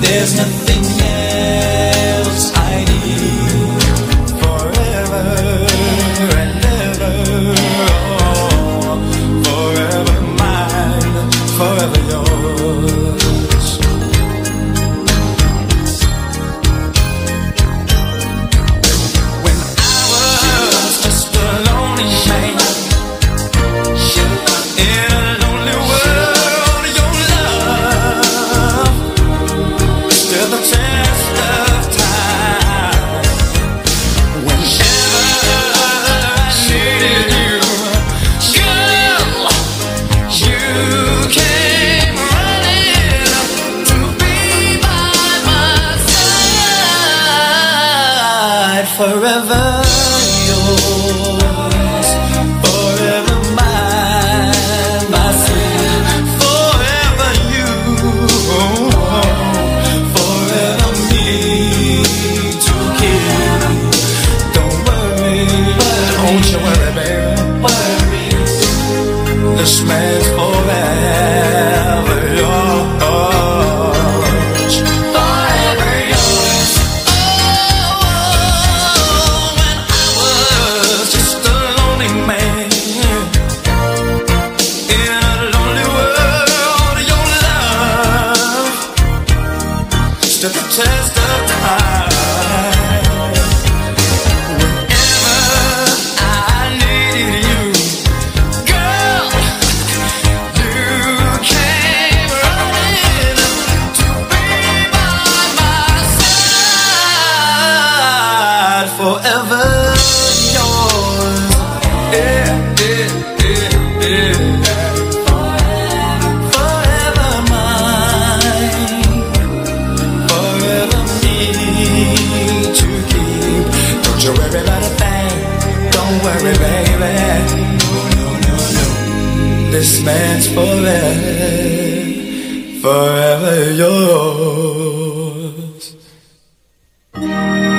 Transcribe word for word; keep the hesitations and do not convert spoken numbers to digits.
There's nothing else I need. Forever and ever, oh, forever mine, forever yours. When I was just a lonely man in a lonely world, your love stood the test of time. Whenever I needed you, girl, you came running to be by my side. Forever yours, forever mine, my sweet, forever you, forever me to keep. Don't worry, don't you worry, baby, worry. This man's forever yours, forever yours. Oh, when I was just a lonely man in a lonely world, your love stood the test of time. Whenever I needed you, girl, you came running to be by my side. Forever yours, yeah, yeah, yeah, yeah. Forever mine, forever me to keep. Don't you worry about a thing, don't worry, baby. No, no, no, no. This man's forever, forever yours.